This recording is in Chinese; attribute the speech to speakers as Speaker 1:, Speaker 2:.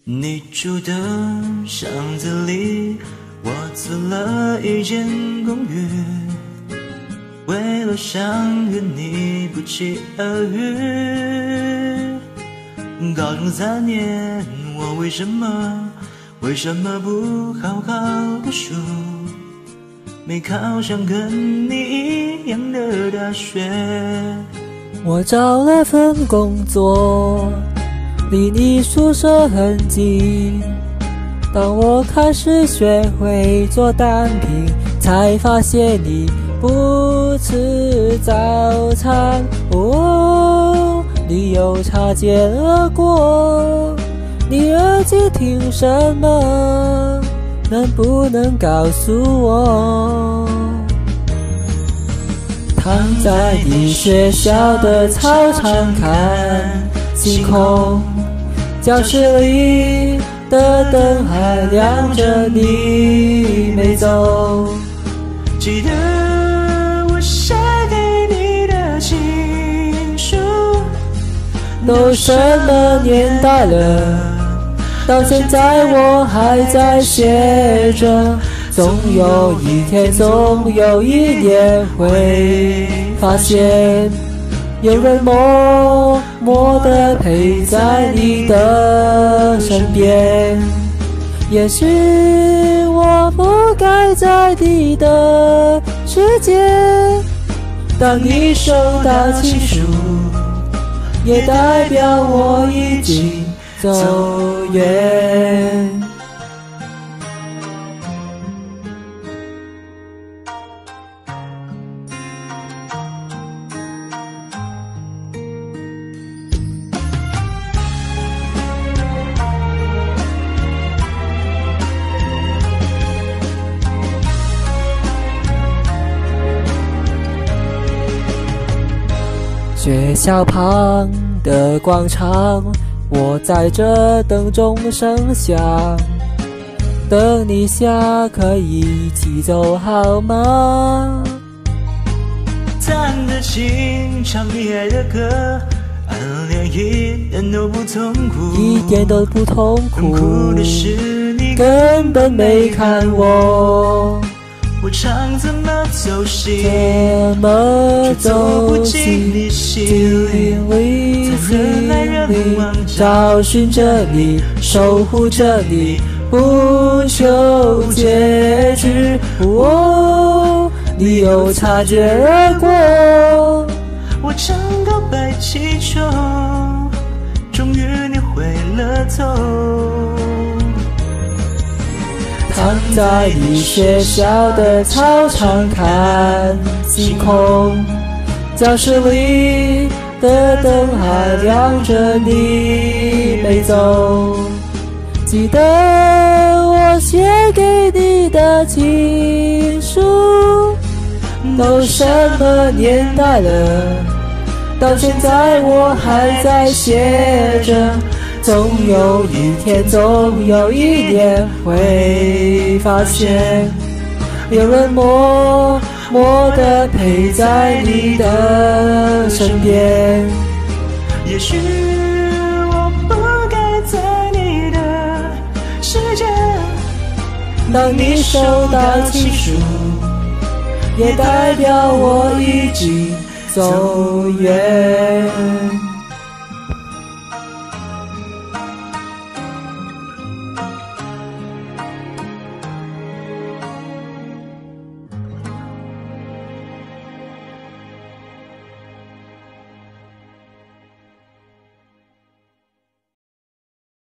Speaker 1: 你住的巷子里，我租了一间公寓，为了想跟你不期而遇。高中3年，我为什么不好好读书，没考上跟你一样的大学？
Speaker 2: 我找了份工作，离你宿舍很近。当我开始学会做单品，才发现你不吃早餐。哦，你又擦肩而过，你耳机听什么？能不能告诉我？躺在你学校的操场看星空，教室里的灯还亮着，你没走。
Speaker 1: 记得我写给你的情书，
Speaker 2: 都什么年代了，到现在我还在写着。总有一天，总有一年会发现，有人默默地陪在你的身边。也许我不该在你的世界，当你收到情书，也代表我已经走远。学校旁的广场，我在这等钟声响，等你下课一起走好吗？
Speaker 1: 弹着琴，唱你爱的歌，暗恋一点都不痛苦，
Speaker 2: 一点都不痛苦。
Speaker 1: 痛苦的是你
Speaker 2: 根本没看我，
Speaker 1: 我常怎么走心，
Speaker 2: 怎么走进
Speaker 1: 你心
Speaker 2: 里，
Speaker 1: 在人来人往
Speaker 2: 找寻着你，守护着你，不求结局。哦，你又擦肩而过，
Speaker 1: 我常告白气球，终于你回了头。
Speaker 2: 躺在你学校的操场看星空，教室里的灯还亮着，你没走。记得我写给你的情书，都什么年代了，到现在我还在写着。总有一天，总有一年会发现，有人默默地陪在你的身边。
Speaker 1: 也许我不该在你的世界，
Speaker 2: 当你收到情书，也代表我已经走远。